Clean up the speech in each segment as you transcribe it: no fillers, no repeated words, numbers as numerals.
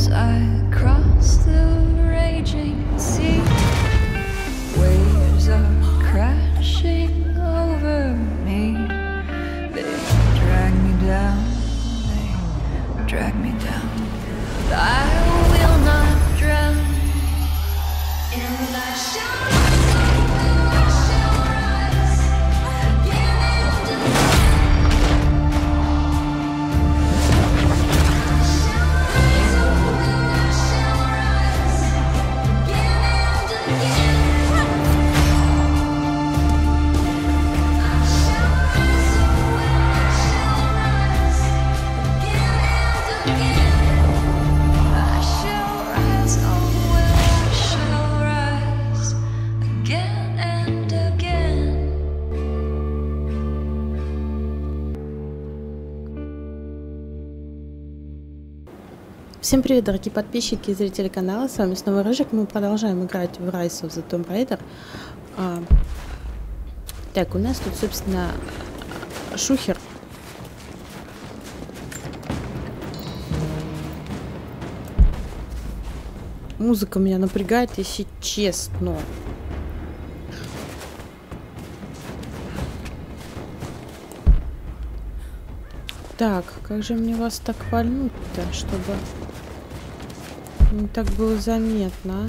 as I cross the raging sea. Waves are crashing over me. They drag me down, they drag me down. I will not drown in the shadows. Всем привет, дорогие подписчики и зрители канала, с вами снова Рыжик, мы продолжаем играть в Rise of the Tomb Raider. Так, у нас тут, собственно, шухер. Музыка меня напрягает, если честно. Так, как же мне вас так вальнуть-то, чтобы не так было заметно, а?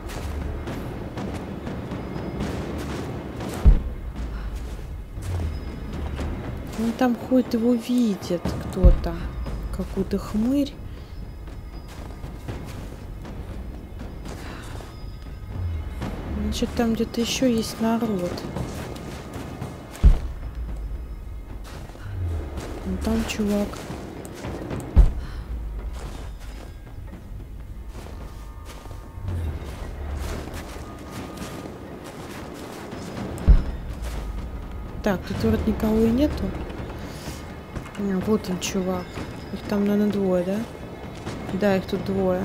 Он там ходит, его видит кто-то, какую-то хмырь. Значит, там где-то еще есть народ. Ну, там чувак. Так, тут вроде никого и нету. Вот он, чувак. Их там, наверное, двое, да? Да, их тут двое.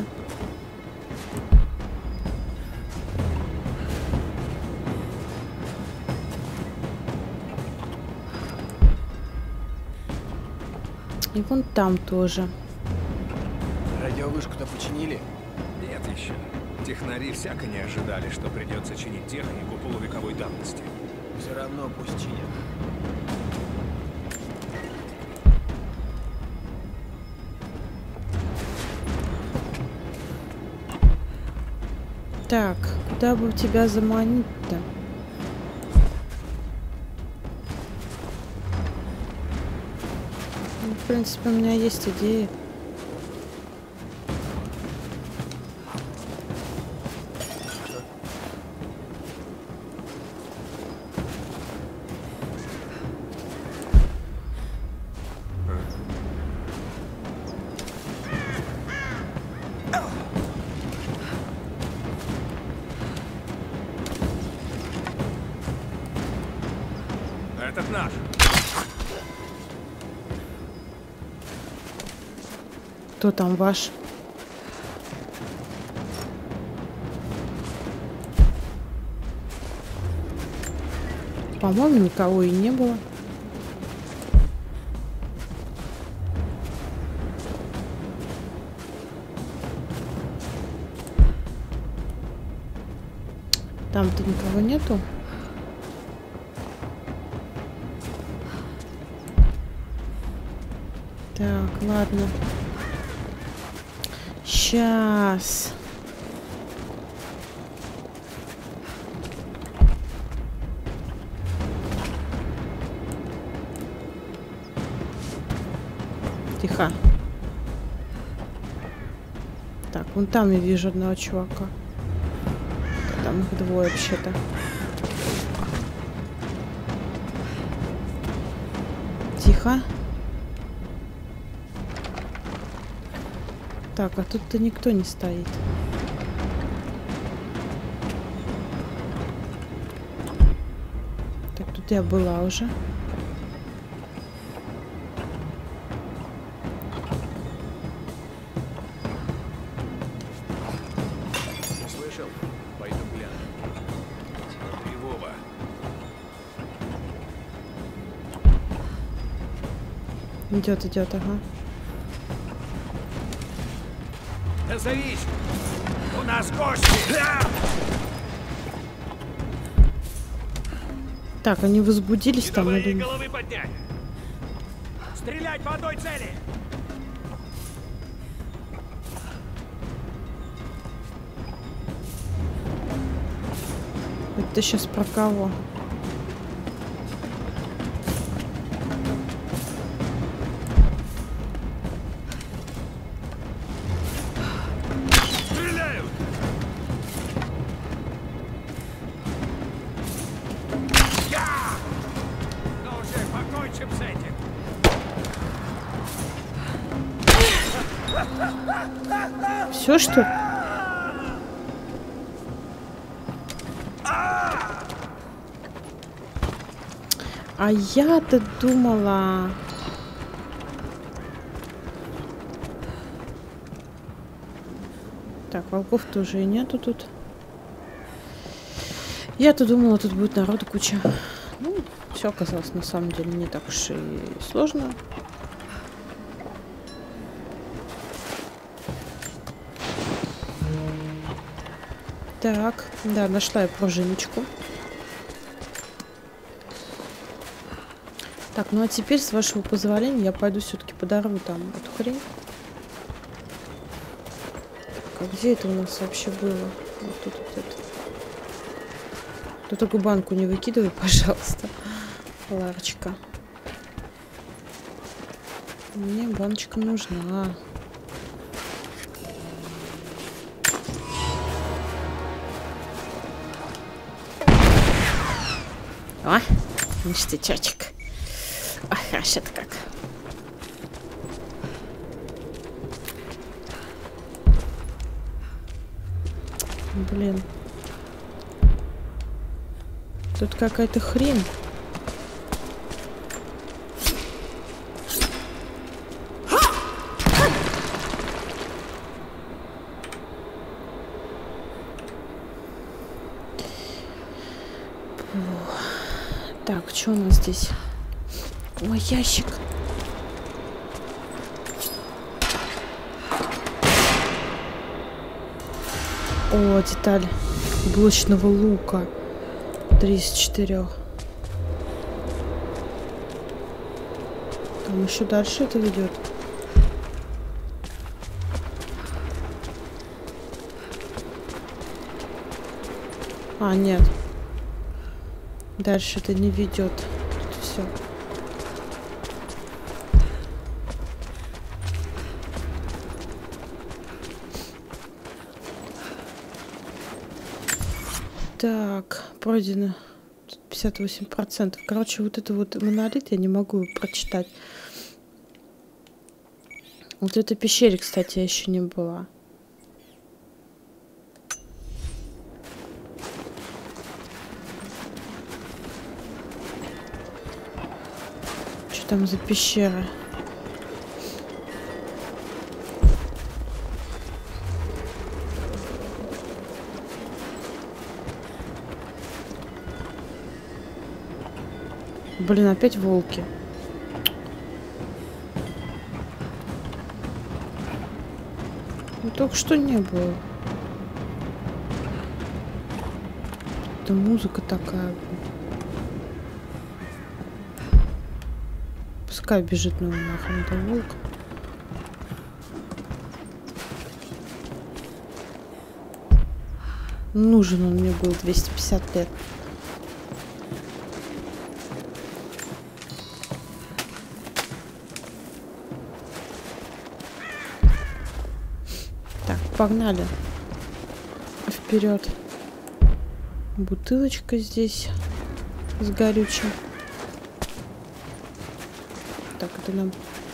И вон там тоже. Радиовышку-то починили? Нет еще. Технари всяко не ожидали, что придется чинить технику полувековой давности. Все равно пусть чинят. Так, куда бы тебя заманить-то? Ну, в принципе, у меня есть идея. Этот наш. Кто там ваш? По-моему, никого и не было. Там-то никого нету. Так, ладно. Сейчас. Тихо. Так, вон там я вижу одного чувака. Там их двое вообще-то. Тихо. Так, а тут-то никто не стоит. Так, тут я была уже. Слышал? Пойду гляну. Смотри, Вова. Идет, идет, ага. Озовись! У нас гости! Так, они возбудились там Давай или... головы поднять! Стрелять по одной цели! Это сейчас про кого? Стреляют! Ну уже покончим с этим! Все, что ли? А я-то думала... Так, волков-то уже и нету тут. Я-то думала, тут будет народу куча. Ну, все оказалось на самом деле не так уж и сложно. Так, да, нашла я пружиночку. Так, ну а теперь, с вашего позволения, я пойду все-таки подорву там эту хрень. Так, а где это у нас вообще было? Вот тут вот это. Ты только банку не выкидывай, пожалуйста, Ларочка. Мне баночка нужна. О, ништячочек. Ах, хорошо-то как. Блин. Тут какая-то хрень. Так, что у нас здесь? Ой, ящик. О, деталь блочного лука. 3 из 4. Там еще дальше это ведет. А, нет. Дальше это не ведет. Тут все. Так, пройдено 58%. Короче, вот это вот монолит я не могу прочитать. Вот в этой пещере, кстати, я еще не была. Что там за пещера? Блин, опять волки. Ну, только что не было. Это музыка такая. Пускай бежит, ну нахрен, это волк. Нужен он мне был 250 лет. Так, погнали. Вперед. Бутылочка здесь с горючим. Так, это нам...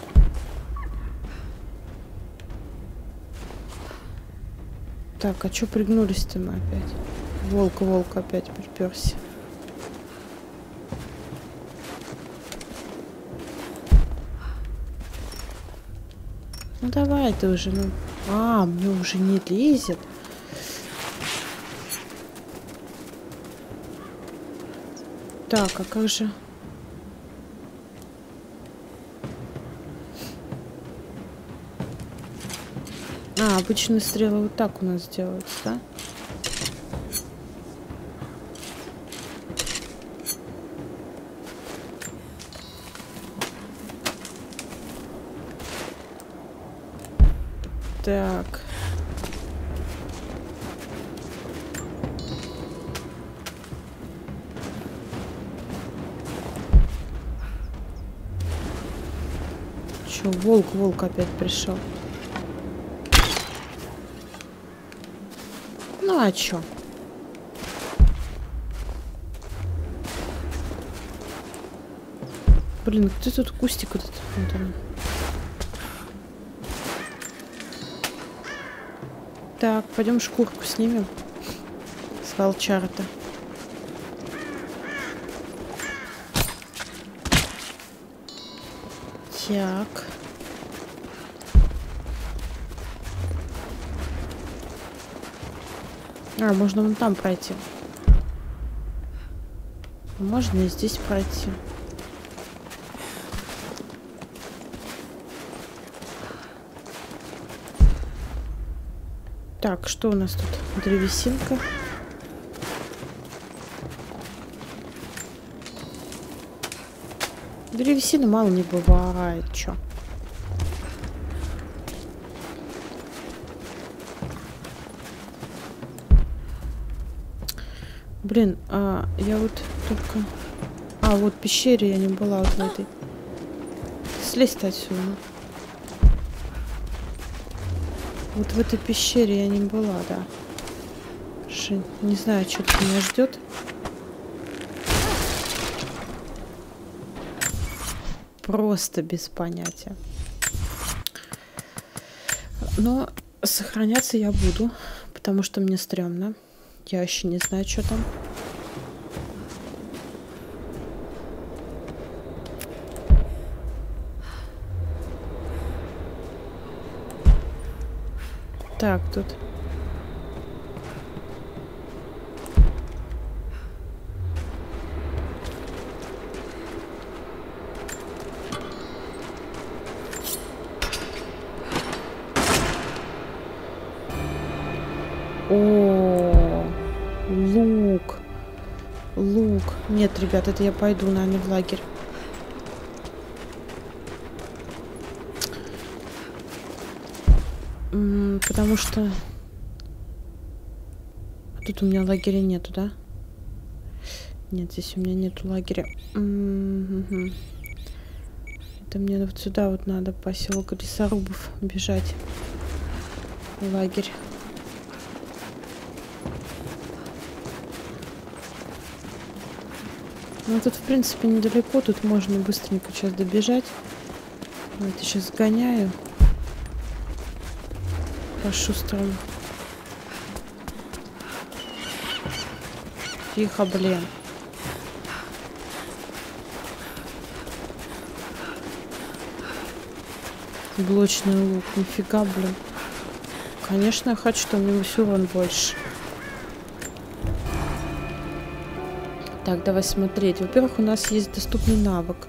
Так, а чё пригнулись-то мы опять? Волк опять приперся. Ну давай ты уже, ну... А, мне уже не лезет. Так, а как же... А, обычные стрелы вот так у нас делаются, да? Так. Чё, волк опять пришел. Ну а чё? Блин, где тут кустик вот этот? Вот он. Так, пойдем шкурку снимем с волчарта. Так. А, можно вон там пройти. Можно и здесь пройти. Так, что у нас тут? Древесинка. Древесины мало не бывает, чё. Блин, я вот только... А, вот в пещере я не была вот в этой. Слезь-то отсюда. Вот в этой пещере я не была, да. Не знаю, что тут меня ждет. Просто без понятия. Но сохраняться я буду, потому что мне стрёмно. Я еще не знаю, что там. Так, тут... О, лук. Лук. Нет, ребят, это я пойду, наверное, в лагерь. Потому что... Тут у меня лагеря нету, да? Нет, здесь у меня нету лагеря. Это мне вот сюда вот надо, поселок лесорубов, бежать. Лагерь. Ну, тут, в принципе, недалеко. Тут можно быстренько сейчас добежать. Вот, я сейчас сгоняю. По-шустрому. Тихо, блин. Блочный лук. Нифига, блин. Конечно, я хочу, что у меня все урон больше. Так, давай смотреть. Во-первых, у нас есть доступный навык.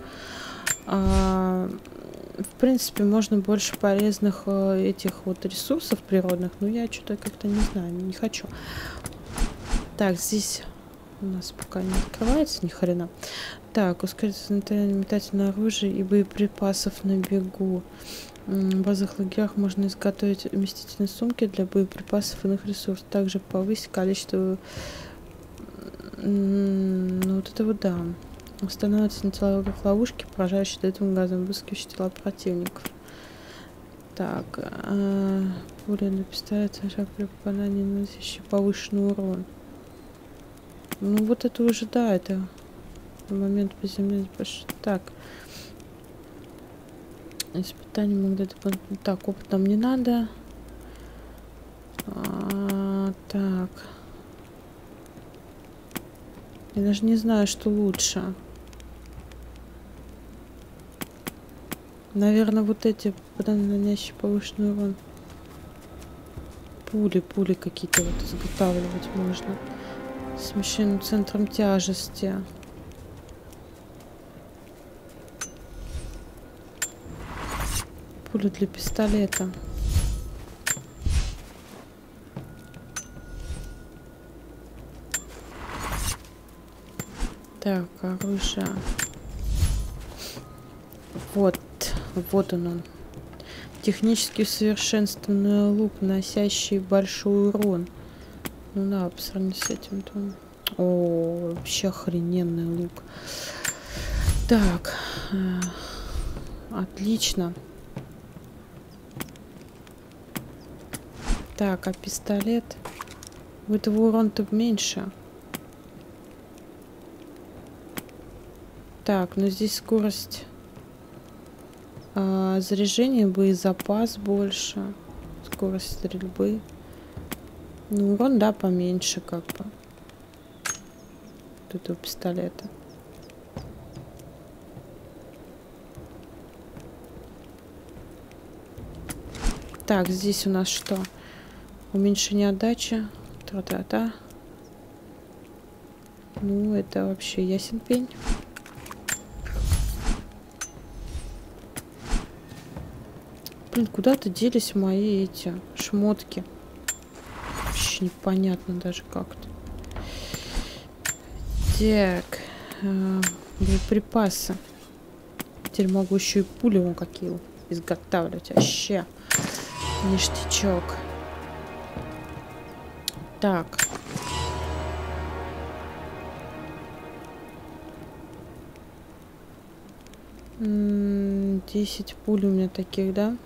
В принципе, можно больше полезных этих вот ресурсов природных, но я что-то как-то не знаю, не хочу. Так, здесь у нас пока не открывается ни хрена. Так, ускорить метательное оружие и боеприпасов на бегу. В базовых лагерях можно изготовить вместительные сумки для боеприпасов и иных ресурсов. Также повысить количество... Ну, вот это вот да. Устанавливаются на тела ловушки, поражающие ядовитым газом, выскивающие тела противников. Так, пуля на пистолет, шаг при попадании, наносящий повышенный урон. Ну, вот это уже, да, это момент приземления. Так. Испытания могут дать дополнительно. Так, опыт нам не надо. Так. Я даже не знаю, что лучше. Наверное, вот эти нанящие повышенный урон. Пули какие-то вот изготавливать можно. Смещенным центром тяжести. Пули для пистолета. Так, оружие. Вот он. Технически усовершенствованный лук, носящий большой урон. Ну да, по сравнению с этим-то. О, вообще охрененный лук. Так. Отлично. Так, а пистолет? У этого урон-то меньше. Так, ну здесь скорость заряжения, боезапас больше. Скорость стрельбы. Ну, урон, да, поменьше как бы. Тут у пистолета. Так, здесь у нас что? Уменьшение отдачи. Та-та-та. Ну, это вообще ясен пень. Блин, куда-то делись мои эти шмотки. Вообще непонятно даже как-то. Так. Боеприпасы. Теперь могу еще и пули вон какие изготавливать. Вообще. Ништячок. Так. М, 10 пуль у меня таких, да?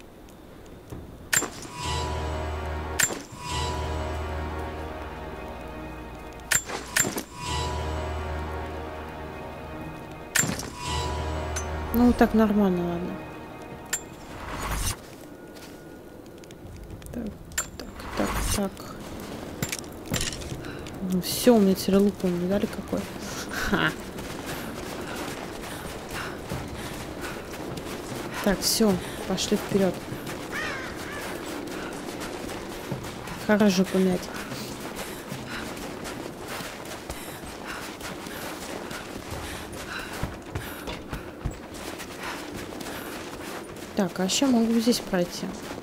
Ну, так нормально, ладно. Так. Ну все, у меня теперь лук, не дали какой. Ха. Так, все, пошли вперед. Хорошо помять. Так, а еще могу здесь пройти.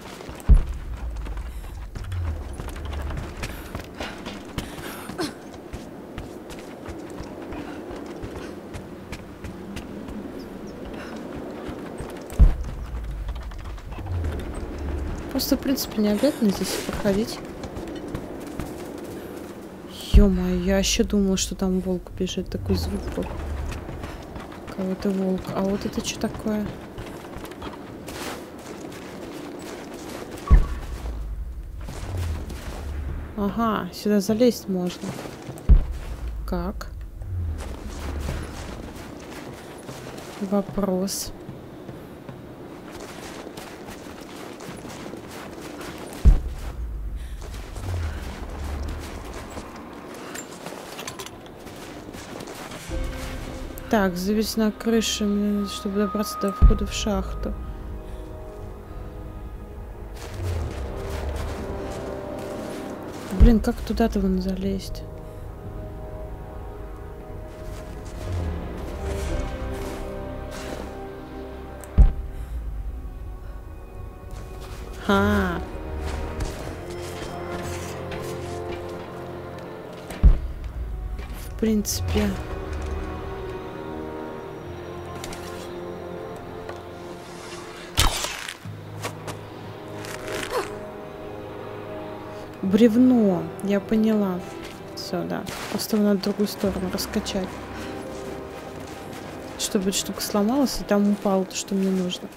Просто, в принципе, не обязательно здесь проходить. Ё-моё, я еще думала, что там волк бежит. Такой звук был. Кого-то волк. А вот это что такое? Ага, сюда залезть можно. Как? Вопрос. Так, завис на крыше, чтобы добраться до входа в шахту. Блин, как туда-то вон залезть? Ха. В принципе. Бревно, я поняла. Все, да. Просто надо в другую сторону раскачать. Чтобы эта штука сломалась, и там упало то, что мне нужно.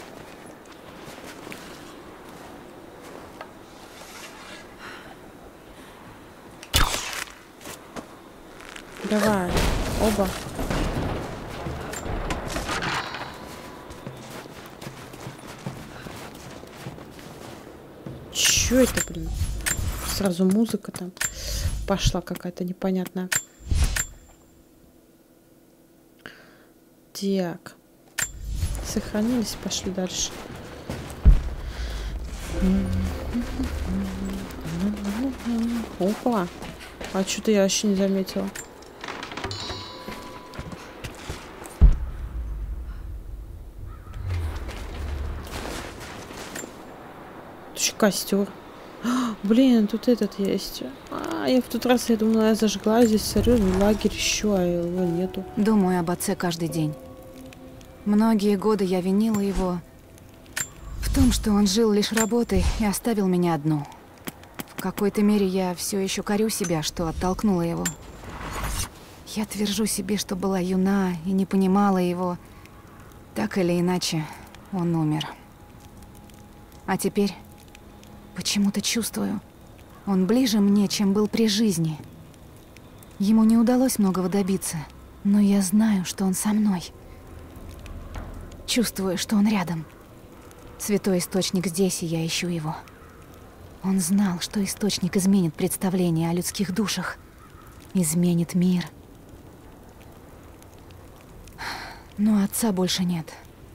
Давай. Оба. Чё это, блин? Сразу музыка там пошла какая-то непонятная. Так. Сохранились, пошли дальше. Опа. А что-то я вообще не заметила. Костер. Блин, тут этот есть. Я в тот раз, я думала, я зажгла здесь, смотрю, лагерь еще, а его нету. Думаю об отце каждый день. Многие годы я винила его в том, что он жил лишь работой и оставил меня одну. В какой-то мере я все еще корю себя, что оттолкнула его. Я твержу себе, что была юна и не понимала его. Так или иначе, он умер. А теперь почему-то чувствую, он ближе мне, чем был при жизни. Ему не удалось многого добиться, но я знаю, что он со мной. Чувствую, что он рядом. Святой источник здесь, и я ищу его. Он знал, что источник изменит представление о людских душах. Изменит мир. Но отца больше нет.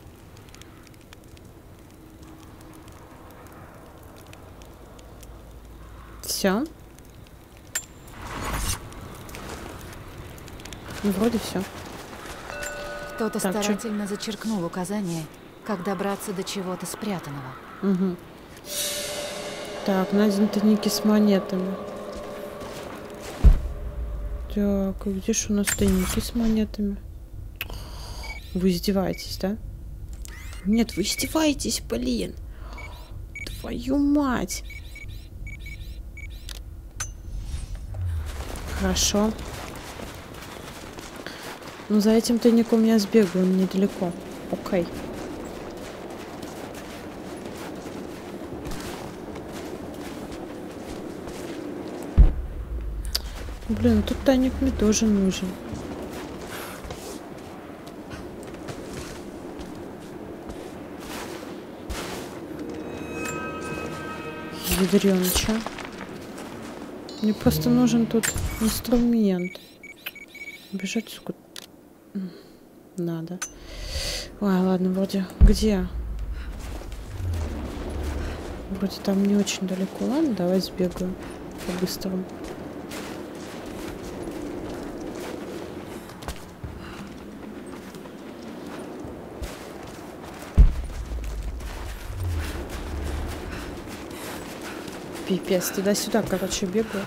Все. Ну, вроде все. Кто-то Так, старательно зачеркнул указание, как добраться до чего-то спрятанного. Угу. Так, найден тайники с монетами. Так, и где ж у нас тайники с монетами? Вы издеваетесь, да? Нет, вы издеваетесь, блин. Твою мать. Хорошо. Ну, за этим тайником я сбегаю, он недалеко. Окей. Блин, тут тайник мне тоже нужен. Ядрёноча. Мне просто нужен тут инструмент. Бежать, сука, надо. Ой, ладно, вроде... Где? Вроде там не очень далеко. Ладно, давай сбегаю по-быстрому. Пипец, туда-сюда, короче, бегаю.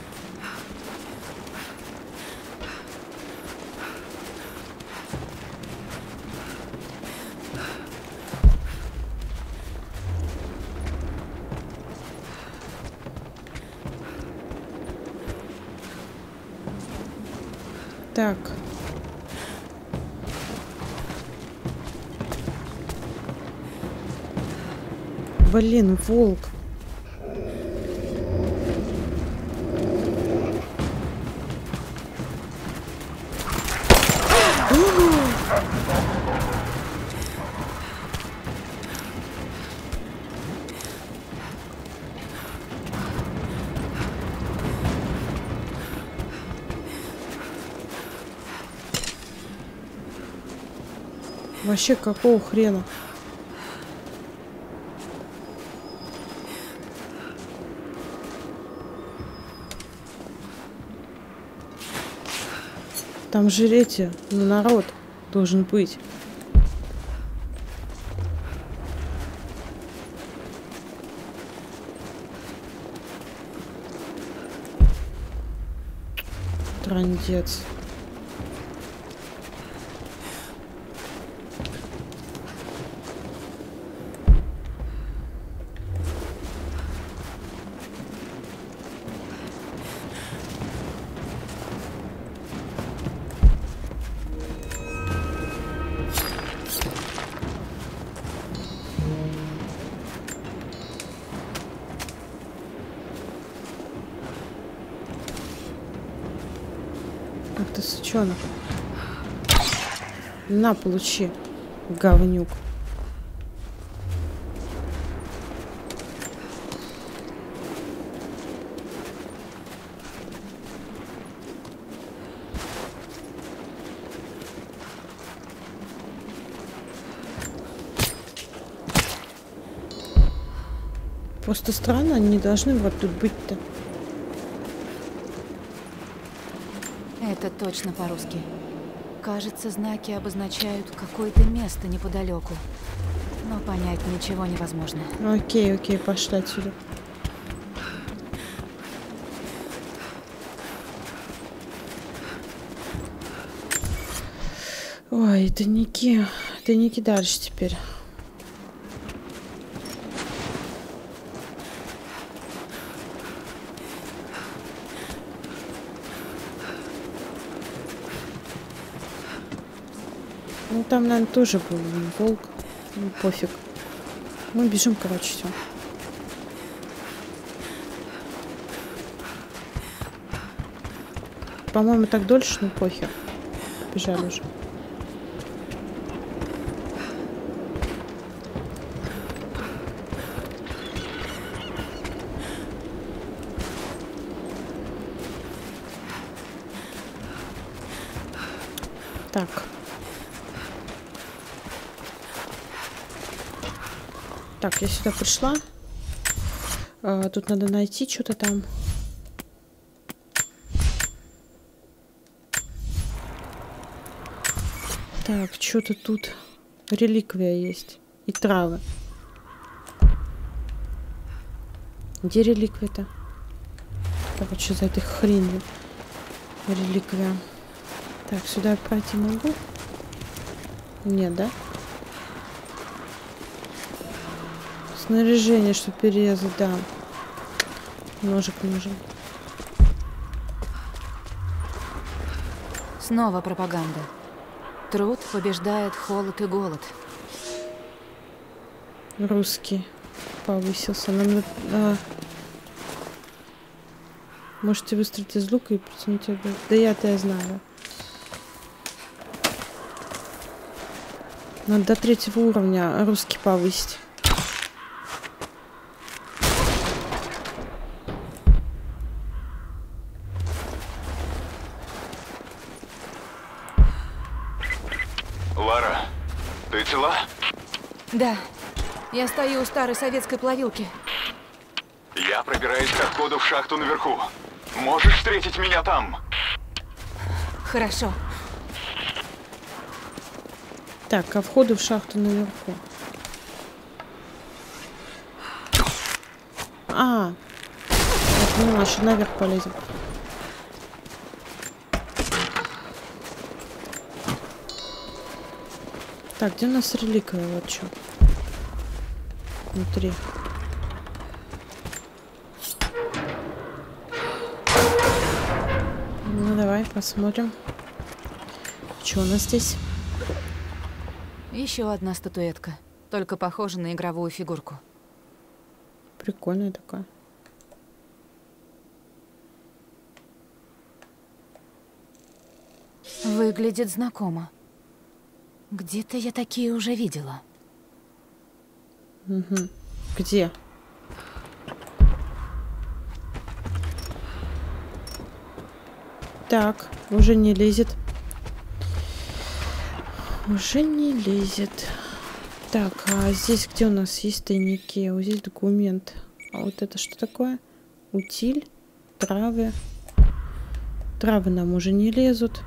Так. Блин, волк. Вообще, какого хрена? Там же эти, народ должен быть. Трындец. Ах ты, сучонок. На, получи, говнюк. Просто странно, они не должны вот тут быть-то. Это точно по-русски. Кажется, знаки обозначают какое-то место неподалеку. Но понять ничего невозможно. Окей, окей, пошла отсюда. Ой, тайники. Тайники дальше теперь. Ну там, наверное, тоже был волк. Ну, пофиг. Мы бежим, короче, все. По-моему, так дольше, ну похер. Бежали уже. Так. Так, я сюда пришла. Тут надо найти что-то там. Так, что-то тут реликвия есть. И травы. Где реликвия-то? Короче, за этой хренью. Реликвия. Так, сюда я пройти могу? Нет, да? Снаряжение, чтобы перерезать, да. Ножик нужен. Снова пропаганда. Труд побеждает холод и голод. Русский повысился. Нам можете выстрелить из лука и притянуть его. Да я-то я знаю. Надо до 3-го уровня русский повысить. Лара, ты цела? Да, я стою у старой советской плавилки. Я пробираюсь к отходу в шахту наверху. Можешь встретить меня там? Хорошо. Так, а входу в шахту наверху. Я поняла, что наверх полезем. Так, где у нас реликвия? Вот что. Внутри. Ну, давай посмотрим. Что у нас здесь? Еще одна статуэтка. Только похожа на игровую фигурку. Прикольная такая. Выглядит знакомо. Где-то я такие уже видела. Угу. Где? Так, уже не лезет. Уже не лезет. Так, а здесь где у нас есть тайники? Вот здесь документ. А вот это что такое? Утиль, травы. Травы нам уже не лезут.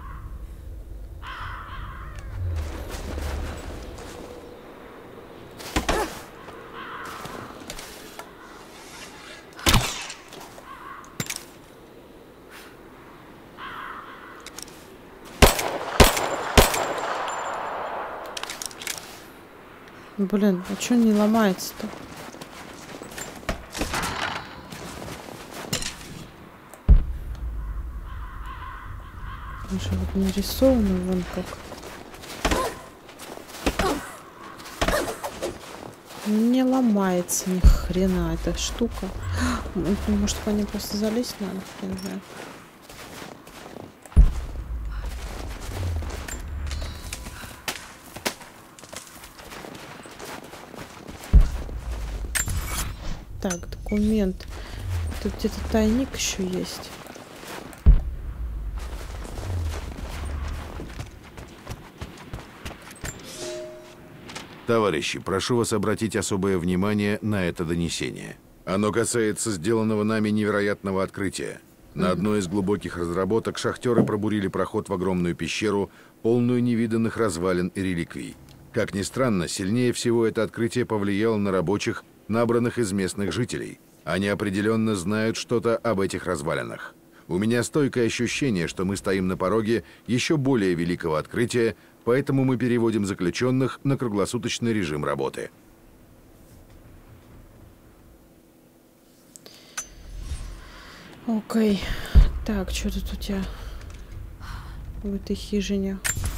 Блин, а чё не ломается-то? Уже вот нарисовано вон как. Не ломается ни хрена эта штука. Может, по ней просто залезть надо? Я не знаю. Так, документ. Тут где-то тайник еще есть. Товарищи, прошу вас обратить особое внимание на это донесение. Оно касается сделанного нами невероятного открытия. На одной из глубоких разработок шахтеры пробурили проход в огромную пещеру, полную невиданных развалин и реликвий. Как ни странно, сильнее всего это открытие повлияло на рабочих, набранных из местных жителей. Они определенно знают что-то об этих развалинах. У меня стойкое ощущение, что мы стоим на пороге еще более великого открытия, поэтому мы переводим заключенных на круглосуточный режим работы. Окей. Так, что тут у тебя в этой хижине?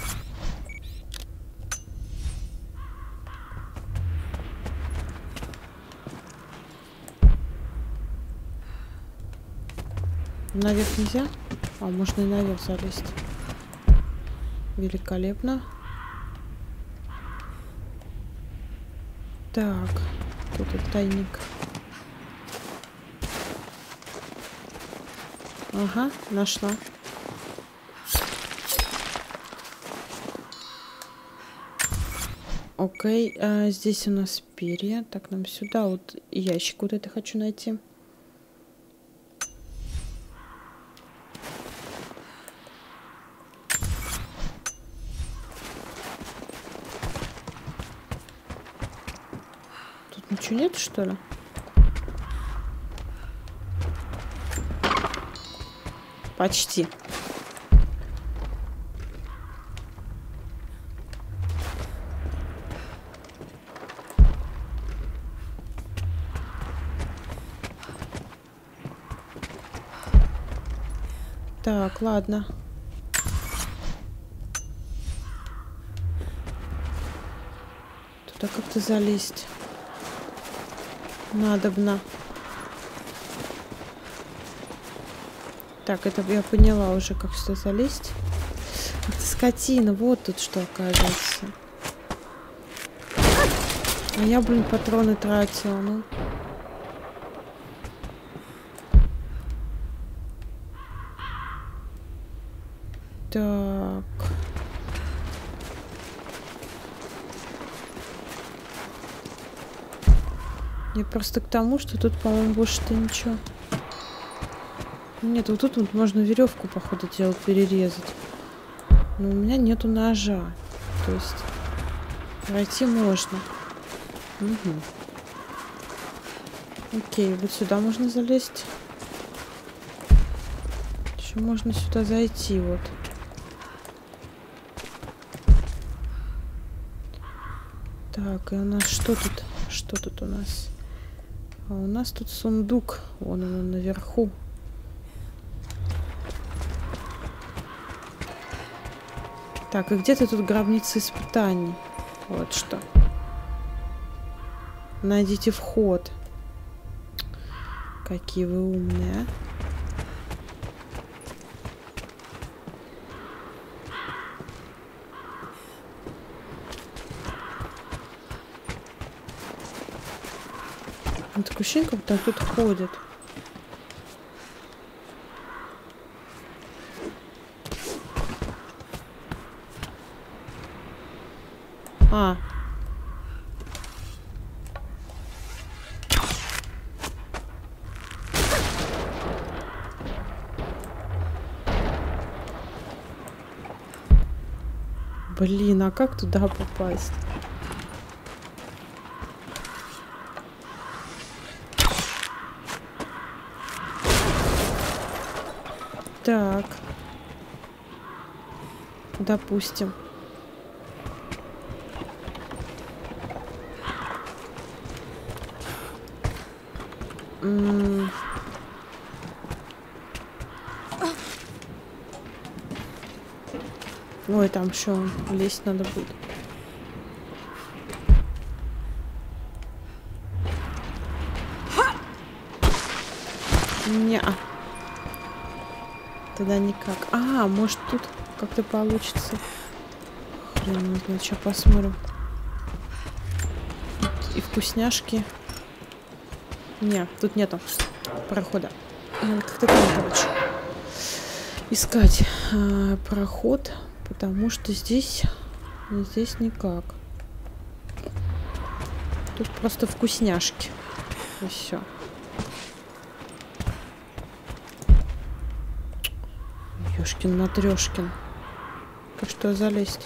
Наверх нельзя? А, можно и наверх залезть. Великолепно. Так, тут и тайник. Ага, нашла. Окей, здесь у нас перья. Так, нам сюда вот ящик вот это хочу найти. Тут ничего нет, что ли? Почти. Так, ладно. Туда как-то залезть надобно. Так, это я поняла уже, как сюда залезть. Это скотина, вот тут что оказывается. А я, блин, патроны тратила, ну. Так. Я просто к тому, что тут, по-моему, больше-то ничего. Нет, вот тут вот можно веревку, походу, дела перерезать. Но у меня нету ножа. То есть пройти можно. Угу. Окей, вот сюда можно залезть. Еще можно сюда зайти, вот. Так, и у нас что тут? Что тут у нас? А у нас тут сундук. Вон он наверху. Так, и где-то тут гробница испытаний. Вот что. Найдите вход. Какие вы умные, а? Ну, такое ощущение, как будто тут ходит. А. Блин, а как туда попасть? Так. Допустим. Ой, там еще лезть надо будет. Не-а. Тогда никак. А, может тут как-то получится. Хрен знает, сейчас посмотрим. И вкусняшки. Не, тут нету прохода. Надо как-то там, короче, искать проход, потому что здесь никак. Тут просто вкусняшки. И все. Ёшкин матрёшкин. Как что залезть?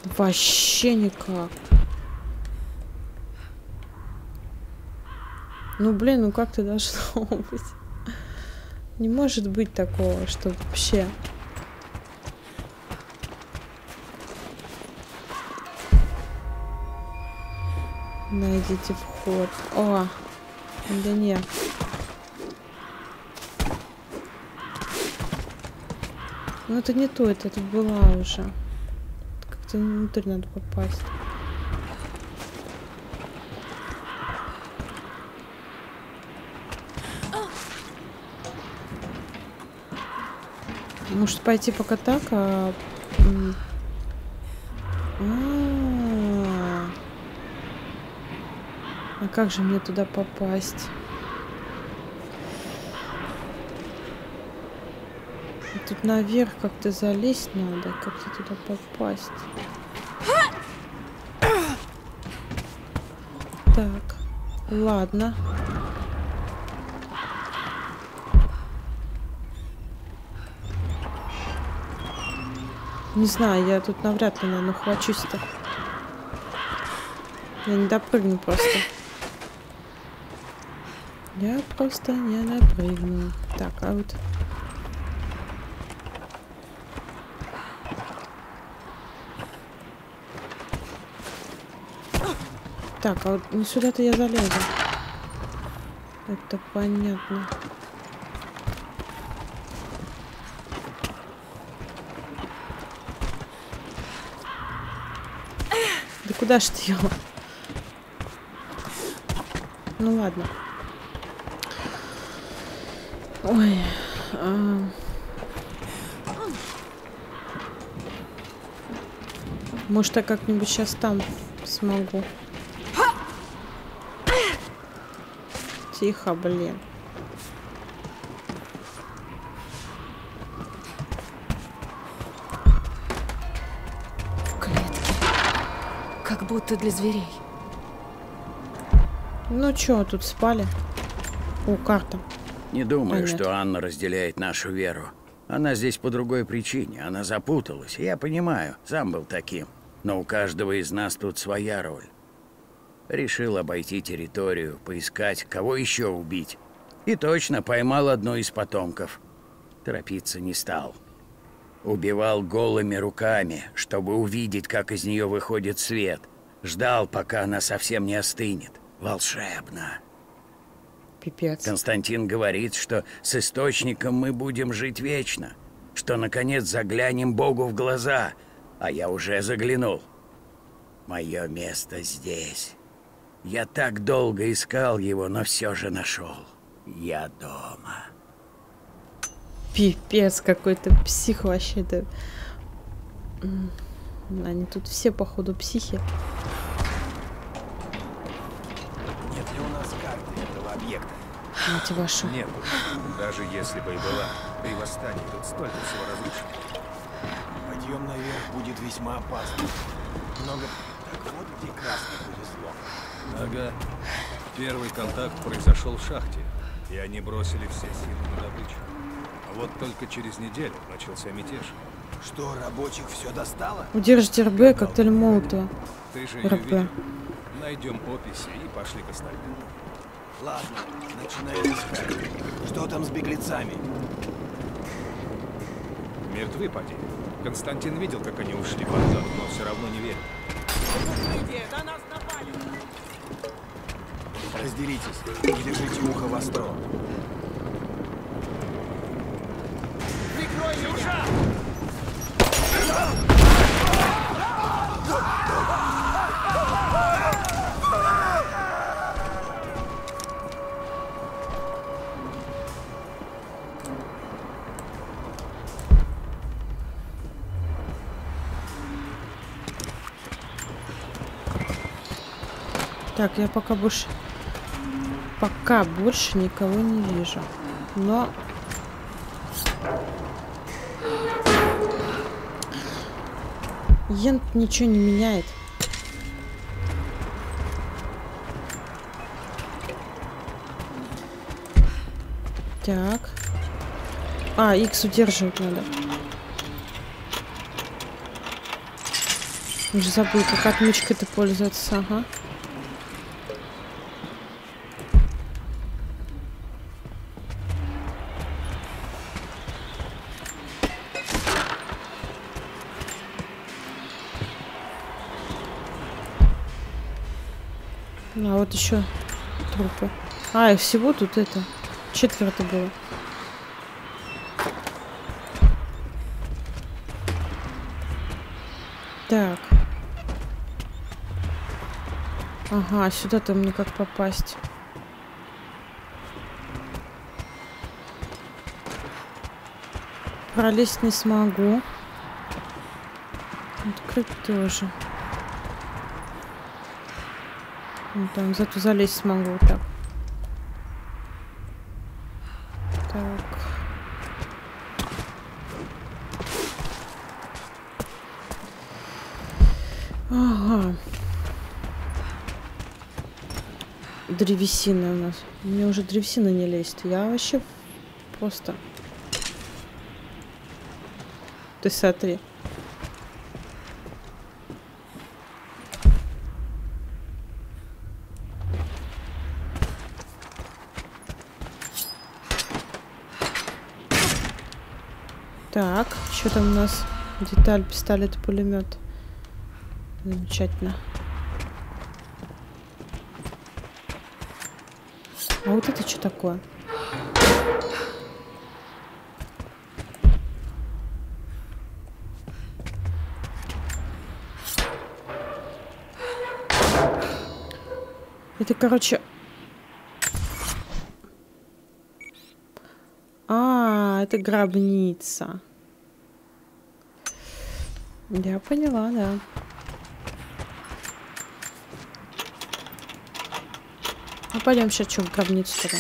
Вообще никак. Ну, блин, ну как-то должно быть. Не может быть такого, что вообще... Найдите вход. О, да нет. Ну это не то, это тут была уже. Как-то внутрь надо попасть. Может пойти пока так, а как же мне туда попасть? Тут наверх как-то залезть надо, как-то туда попасть. Так, ладно. Не знаю, я тут навряд ли, наверное, ухвачусь-то. Я не допрыгну просто. Я просто не допрыгну. Так, а вот... Так, а вот ну, сюда-то я залезу. Это понятно. Да куда ж ты его? Ну ладно. Ой. Может, я как-нибудь сейчас там смогу. Тихо, блин. В клетке. Как будто для зверей. Ну чё, тут спали? О, карта. Не думаю, нет. что Анна разделяет нашу веру. Она здесь по другой причине. Она запуталась. Я понимаю, сам был таким. Но у каждого из нас тут своя роль. Решил обойти территорию, поискать, кого еще убить. И точно поймал одну из потомков. Торопиться не стал. Убивал голыми руками, чтобы увидеть, как из нее выходит свет. Ждал, пока она совсем не остынет. Волшебно. Пипец. Константин говорит, что с источником мы будем жить вечно. Что, наконец, заглянем Богу в глаза. А я уже заглянул. Мое место здесь. Я так долго искал его, но все же нашел. Я дома. Пипец какой-то псих вообще-то. Они тут все, походу, психи. Нет ли у нас карты этого объекта? Мать вашу. Нет. Даже если бы и была, при восстании тут столько всего разрушено. Подъем наверх будет весьма опасным. Много... Так вот где Красной повезло. Ага. Первый контакт произошел в шахте, и они бросили все силы на добычу. А вот только через неделю начался мятеж. Что, рабочих все достало? Удержите РБ, коктейль Молотова. Ты же ее РП. видел. Найдем описи и пошли к остальным. Ладно, начинаем искать. Что там с беглецами? Мертвы, поди. Константин видел, как они ушли в Антон, но все равно не верит. Разделитесь и держите ухо востро. Так, я пока больше никого не вижу. Но Ент ничего не меняет. Так. А, X удерживать надо. Уже забыл, как отмычкой-то пользоваться. Ага. А вот еще трупы. А, их всего тут это 4 было. Так. Ага, сюда-то мне как попасть? Пролезть не смогу. Открыть тоже. Вот там, зато залезть смогу вот так. Так. Ага. Древесина у нас. Мне уже древесина не лезет. Я вообще просто... Ты смотри. Так, что там у нас? Деталь, пистолет, пулемет. Замечательно. А вот это что такое? Это, короче... А, это гробница. Я поняла, да. Ну, пойдем сейчас что в гробницу тогда.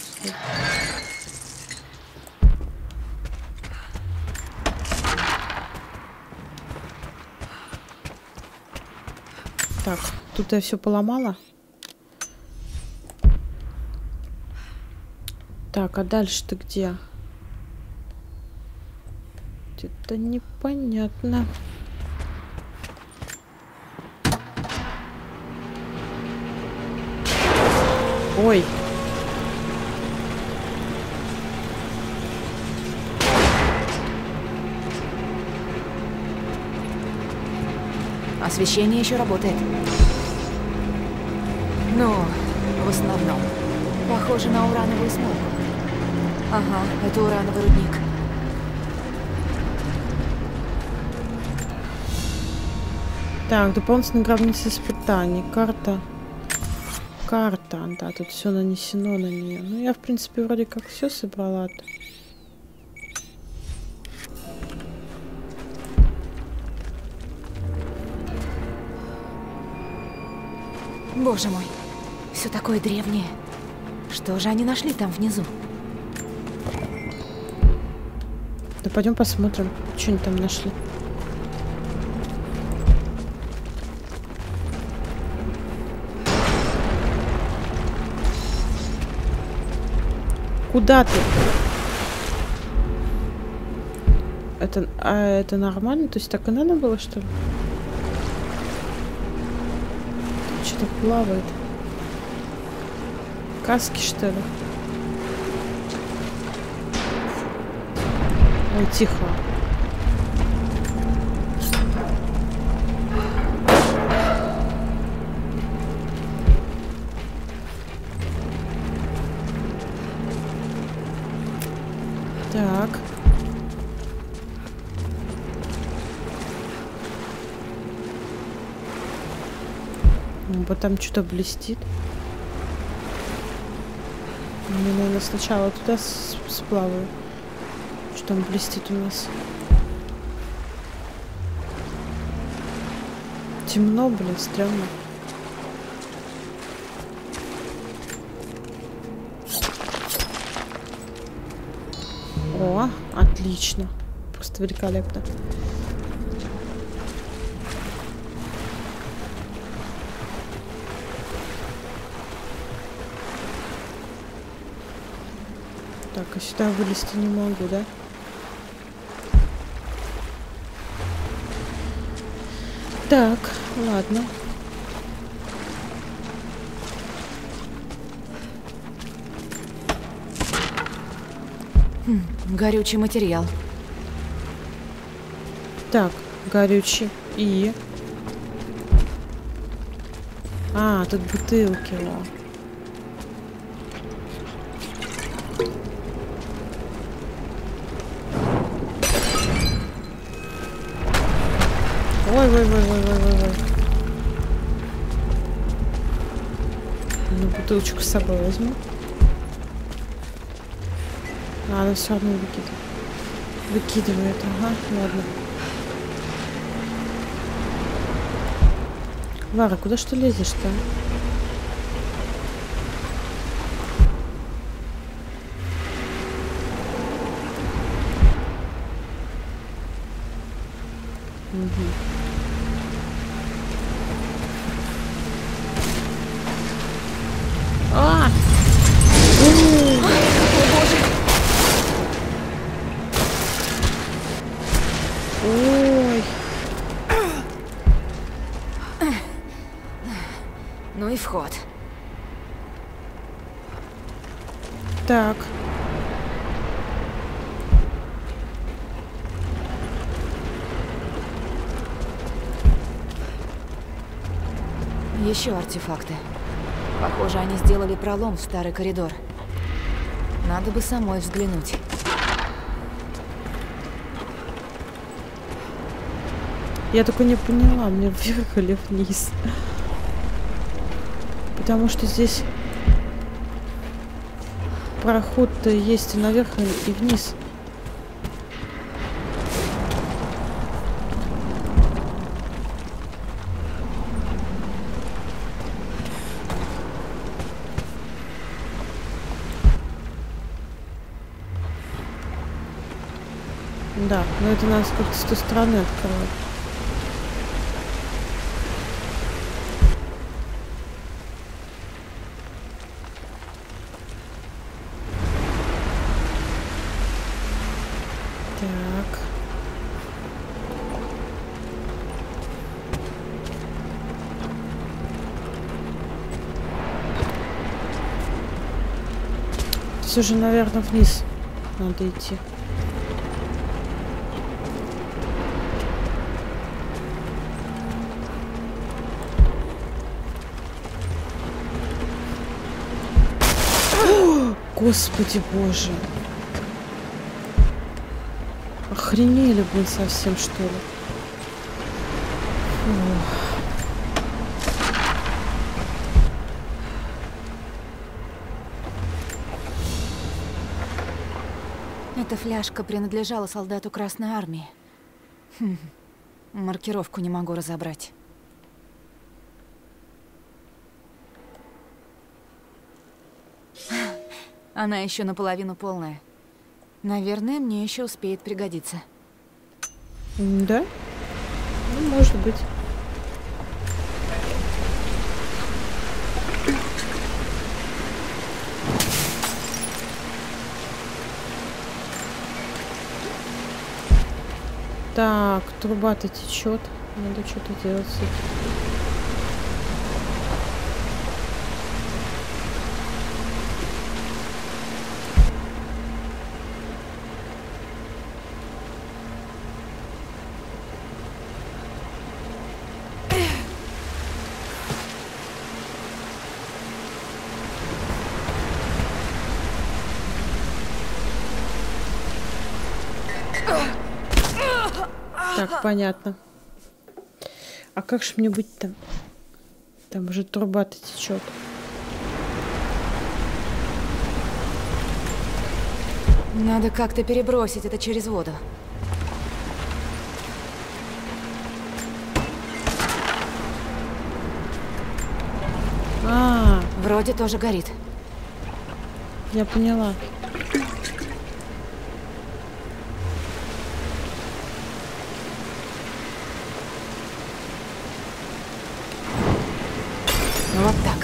Так, тут я все поломала. Так, а дальше-то где? Это непонятно. Ой. Освещение еще работает. Ну, в основном. Похоже на урановую смолу. Ага, это урановый рудник. Так, дополнительные гробницы испытаний. Карта. Карта. Да, тут все нанесено на нее. Ну, я, в принципе, вроде как все собрала. Боже мой, все такое древнее. Что же они нашли там внизу? Да пойдем посмотрим, что они там нашли. Куда ты? Это нормально? То есть так и надо было, что ли? Что-то плавает. Каски, что ли? Ой, тихо. Так. Вот там что-то блестит. Мне, наверное, сначала туда сплаваю. Что там блестит у нас? Темно, блин, стрёмно. О, отлично. Просто великолепно. Так, а сюда вылезти не могу, да? Так, ладно. Горючий материал. Так, горючий. И... А, тут бутылки, во. Ой. Ну, бутылочку с собой возьму. А, она все равно выкидывает. Ага, ладно. Лара, куда ж ты лезешь-то? А! Ой. Ну и вход. Так. Еще артефакты. Похоже, они сделали пролом в старый коридор. Надо бы самой взглянуть. Я только не поняла, мне вверх или вниз. Потому что здесь проход-то есть и наверх, и вниз. Да, но это надо как-то с той стороны открывать. Так. Все же, наверное, вниз надо идти. Господи боже. Охренели, блин, совсем, что ли? Фух. Эта фляжка принадлежала солдату Красной Армии. Маркировку не могу разобрать. Она еще наполовину полная. Наверное, мне еще успеет пригодиться. Да? Ну, может быть. Так, труба-то течет. Надо что-то делать с этим. Так, понятно. А как же мне быть там? Там уже труба-то течет. Надо как-то перебросить это через воду. А, Вроде тоже горит. я поняла. Вот так.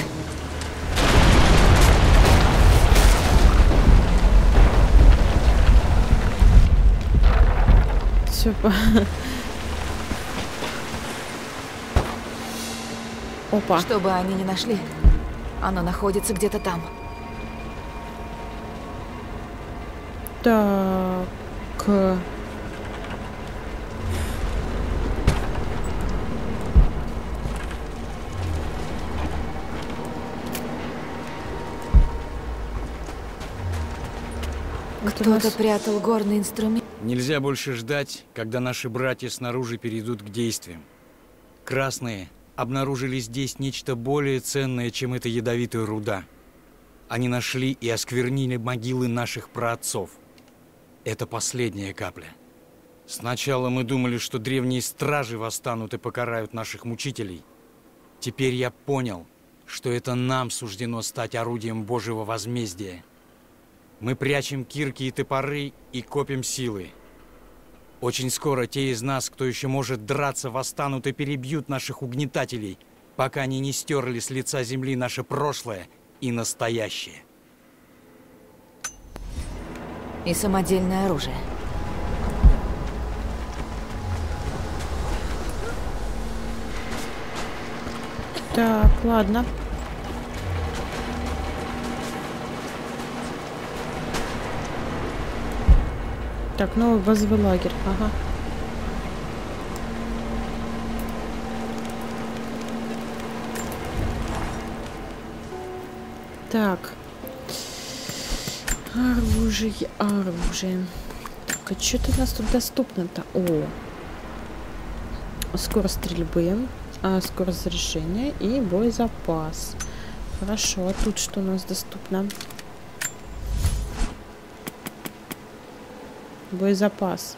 Все. Опа. Что бы они ни нашли, оно находится где-то там. Так. Вот у Кто-то нас- прятал горный инструмент. Нельзя больше ждать, когда наши братья снаружи перейдут к действиям. Красные обнаружили здесь нечто более ценное, чем эта ядовитая руда. Они нашли и осквернили могилы наших праотцов. Это последняя капля. Сначала мы думали, что древние стражи восстанут и покарают наших мучителей. Теперь я понял, что это нам суждено стать орудием Божьего возмездия. Мы прячем кирки и топоры и копим силы. Очень скоро те из нас, кто еще может драться, восстанут и перебьют наших угнетателей, пока они не стерли с лица земли наше прошлое и настоящее. И самодельное оружие. Так, ладно. Так, новый базовый лагерь. Ага. Так. Оружие, оружие. Так, а что-то у нас тут доступно-то? О. Скорость стрельбы, скорость заряжения и боезапас. Хорошо, а тут что у нас доступно? Боезапас.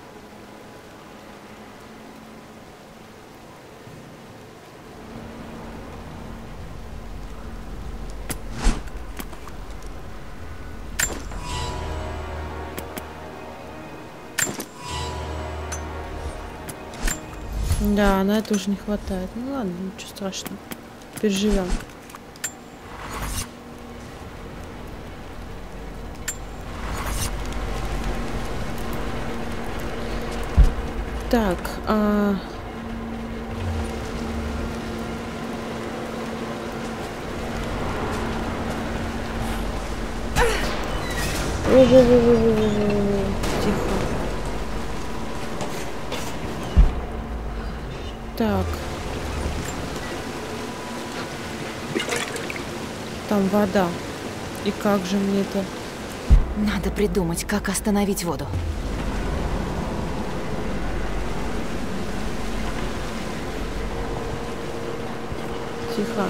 Да, на это уже не хватает. Ну ладно, ничего страшного. Переживем. Так, тихо. Так. Там вода. И как же мне это... Надо придумать, как остановить воду. Тихо.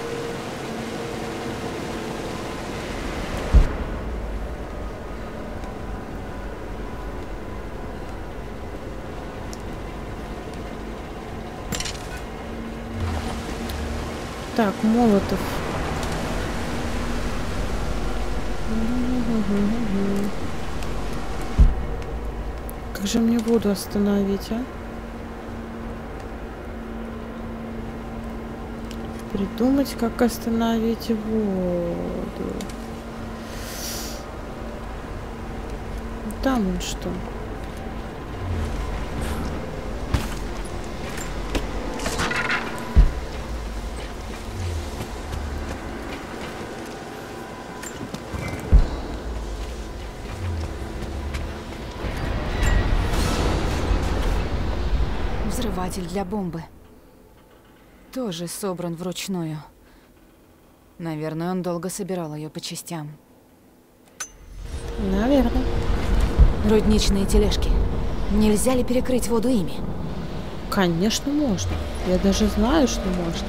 Так, Молотов. Как же мне воду остановить, а? Придумать, как остановить воду. Там он что? Взрыватель для бомбы. Тоже собран вручную. Наверное, он долго собирал ее по частям. Наверное. Рудничные тележки. Нельзя ли перекрыть воду ими? Конечно, можно. Я даже знаю, что можно.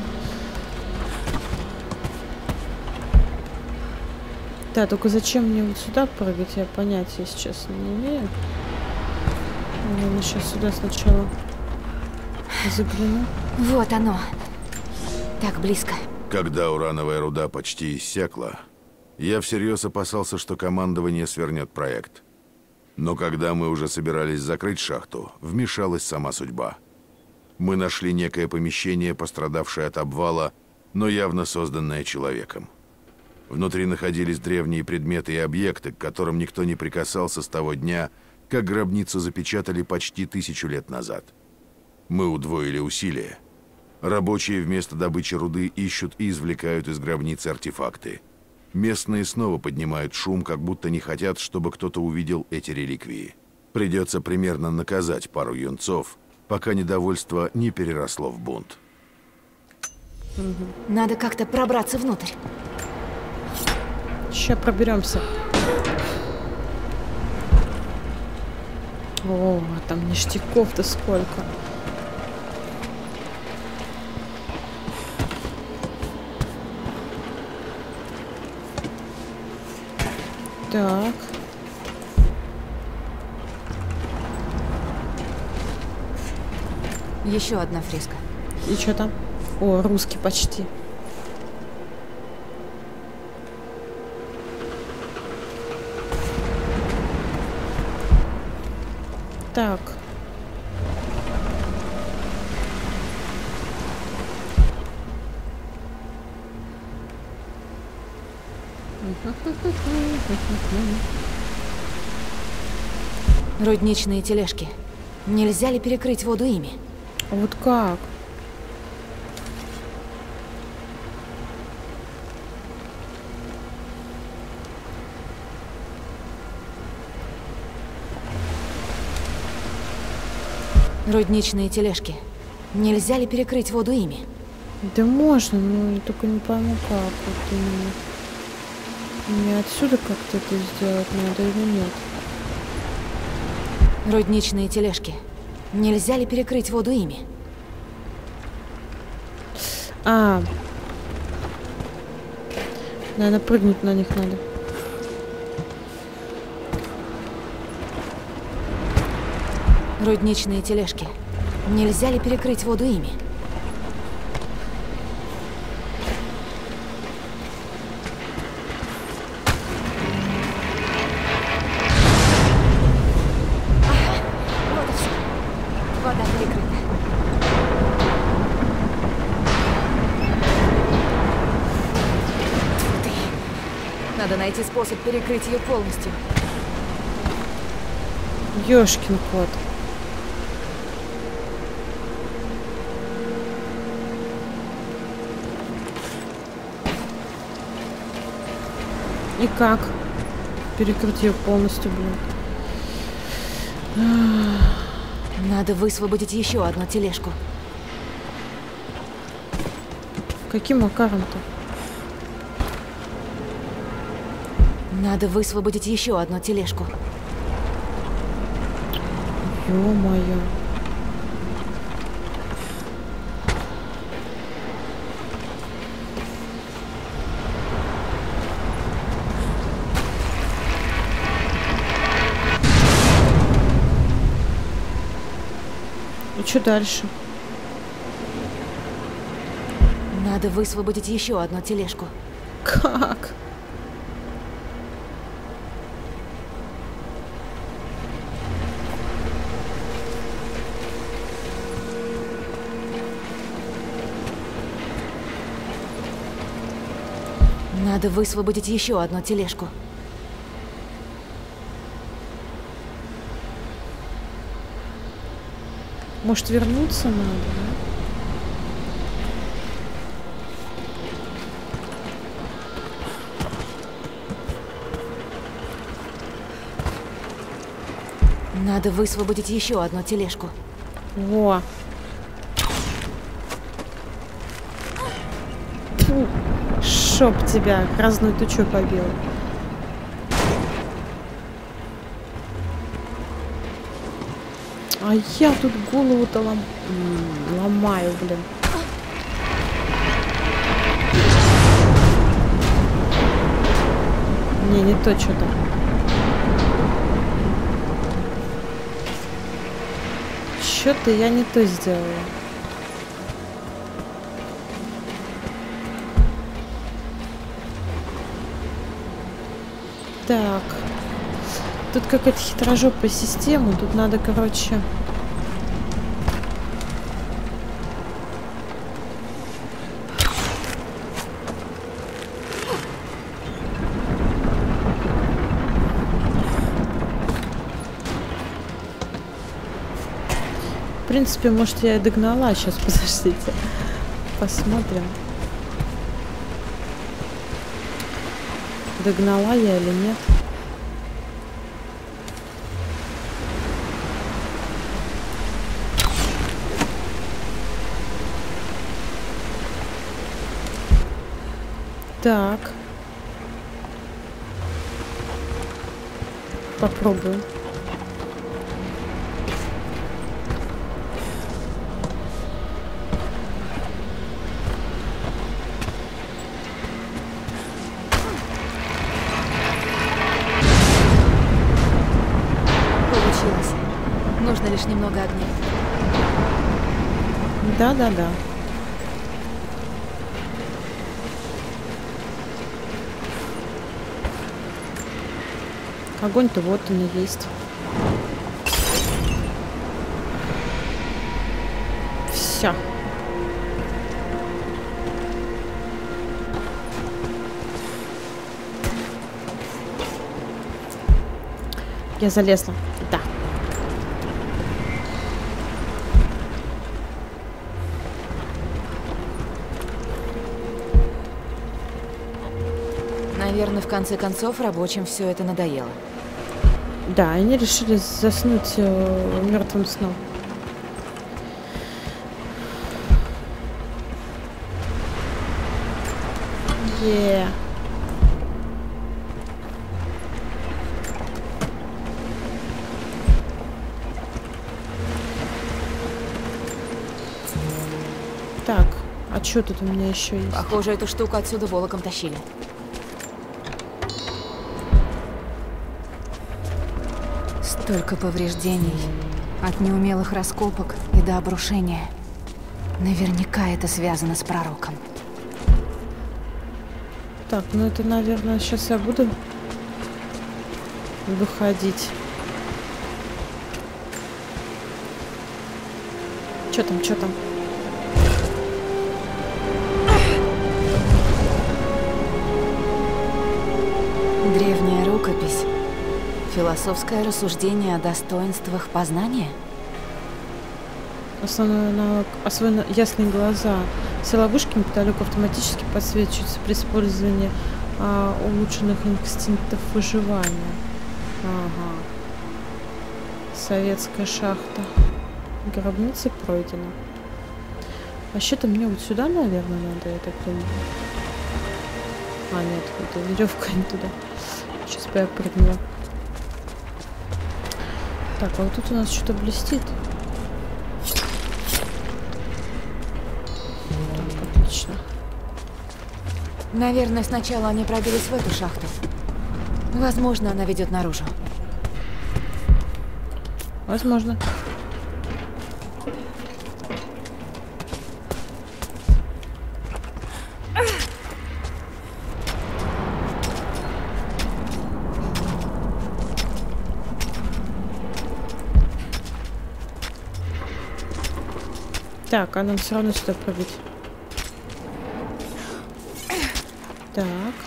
Да, только зачем мне вот сюда прыгать, я понятия, если честно, не имею. Наверное, сейчас сюда сначала загляну. Вот оно. Так близко. Когда урановая руда почти иссякла, я всерьез опасался, что командование свернет проект. Но когда мы уже собирались закрыть шахту, вмешалась сама судьба. Мы нашли некое помещение, пострадавшее от обвала, но явно созданное человеком. Внутри находились древние предметы и объекты, к которым никто не прикасался с того дня, как гробницу запечатали почти 1000 лет назад. Мы удвоили усилия. Рабочие вместо добычи руды ищут и извлекают из гробницы артефакты. Местные снова поднимают шум, как будто не хотят, чтобы кто-то увидел эти реликвии. Придется примерно наказать пару юнцов, пока недовольство не переросло в бунт. Надо как-то пробраться внутрь. Сейчас проберемся. О, там ништяков-то сколько. Так. Еще одна фреска. И что там? О, русский почти. Так. Рудничные тележки. Нельзя ли перекрыть воду ими? А вот как? Рудничные тележки. Нельзя ли перекрыть воду ими? Да можно, но я только не пойму, как вот именно. Мне отсюда как-то это сделать надо или нет? Рудничные тележки. Нельзя ли перекрыть воду ими? А. Наверное, прыгнуть на них надо. Рудничные тележки. Нельзя ли перекрыть воду ими? Вот и все. Вода перекрыта. Тьфу ты. Надо найти способ перекрыть ее полностью. Ёшкин кот. И как? Перекрыть ее полностью, блин. Надо высвободить еще одну тележку. Каким макаром-то? Надо высвободить еще одну тележку. Ё-моё. И что дальше? Надо высвободить еще одну тележку. Как? Надо высвободить еще одну тележку. Может, вернуться надо, да? Надо высвободить еще одну тележку. Во. Фу. Чтоб тебя разной тучой побила. А я тут голову-то ломаю, блин. Не то что-то. Что-то я не то сделала. Так. Тут какая-то хитрожопая система. Тут надо, короче... В принципе, может, я и догнала. Сейчас, подождите. Посмотрим. Догнала я или нет? Так. Попробую. лишь немного огня. Да-да-да. Огонь-то вот он и есть. Все. Я залезла. Да. Наверное, в конце концов рабочим все это надоело. Да, они решили заснуть мертвым сном. Так, а что тут у меня еще есть? Похоже, эту штуку отсюда волоком тащили. Столько повреждений. От неумелых раскопок и до обрушения. Наверняка это связано с пророком. Так, ну это, наверное, сейчас я буду выходить. Что там, что там? Древняя рукопись. Философское рассуждение о достоинствах познания? Основной навык. Освоены ясные глаза. Все ловушки неподалеку автоматически подсвечиваются при использовании улучшенных инстинктов выживания. Ага. Советская шахта. Гробница пройдена. Вообще-то мне вот сюда, наверное, надо, я так думаю. А, нет, это веревка не туда. Сейчас бы я прыгнула. Так, а вот тут у нас что-то блестит. Так, отлично. Наверное, сначала они пробились в эту шахту. Возможно, она ведет наружу. Возможно. Так, а нам все равно сюда пробить. Так.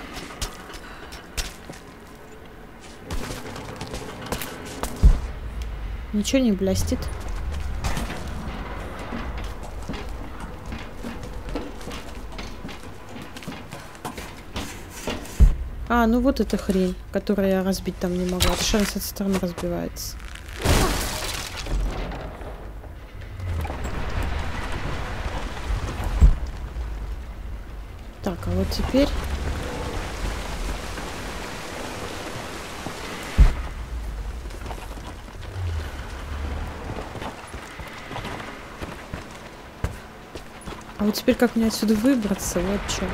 Ничего не блестит. А, ну вот эта хрень, которую я разбить там не могла. Это шанс от стороны разбивается. Так, а вот теперь... А вот теперь как мне отсюда выбраться? Вот что.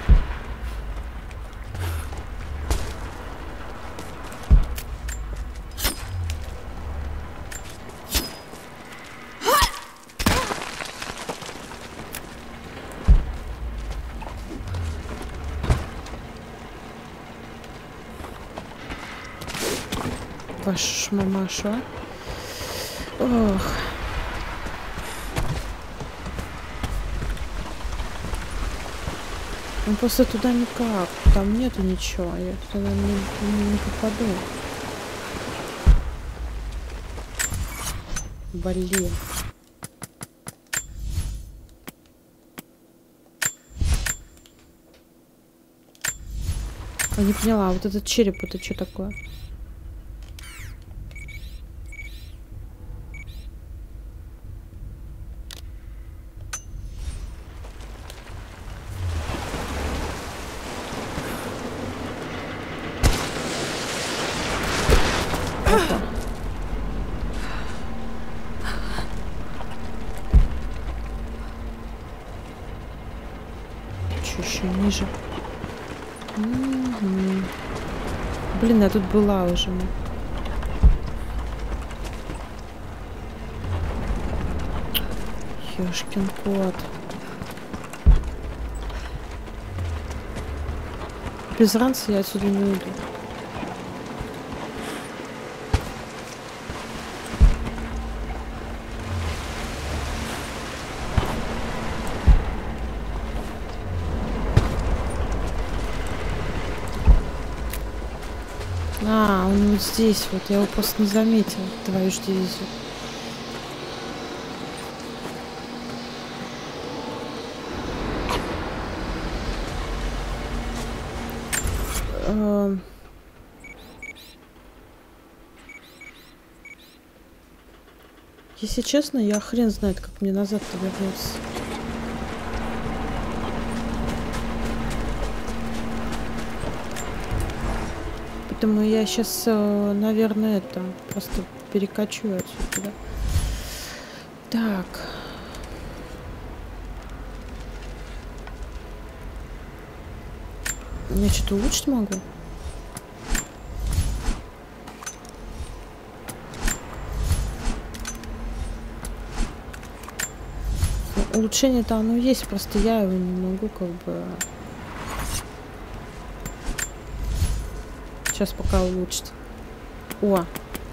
Вашу ж мамашу, а? Ох. Ну просто туда никак. Там нету ничего. Я туда не попаду. Блин. Я не поняла, а вот этот череп, это что такое? Еще ниже. Блин, я тут была уже. Ёшкин кот. Без ранца я отсюда не уйду. А, он вот здесь вот, я его просто не заметила, твою ж дивизию. Если честно, я хрен знает, как мне назад-то вернуться. Поэтому я сейчас, наверное, это просто перекачу отсюда. Так. Я что-то улучшить могу? Улучшение-то оно есть, просто я его не могу как бы... Сейчас пока улучшить. О!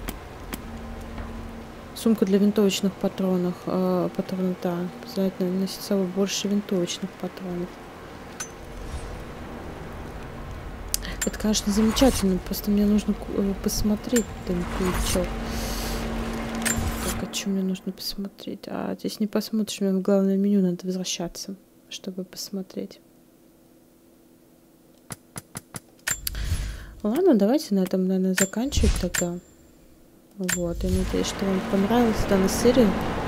Сумка для винтовочных патронов. Патроны, да. Позволяет носить с собой больше винтовочных патронов. Это, конечно, замечательно. Просто мне нужно посмотреть там кое-что. Так, а что мне нужно посмотреть? А здесь не посмотришь, мне в главное меню надо возвращаться, чтобы посмотреть. Ладно, давайте на этом, наверное, заканчивать тогда. Вот, я надеюсь, что вам понравилась данная серия.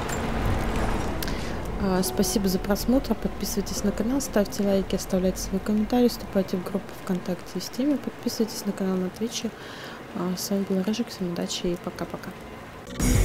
Спасибо за просмотр, подписывайтесь на канал, ставьте лайки, оставляйте свои комментарии, вступайте в группу ВКонтакте и в Стиме, подписывайтесь на канал на Твиче. С вами был Рыжик, всем удачи и пока-пока.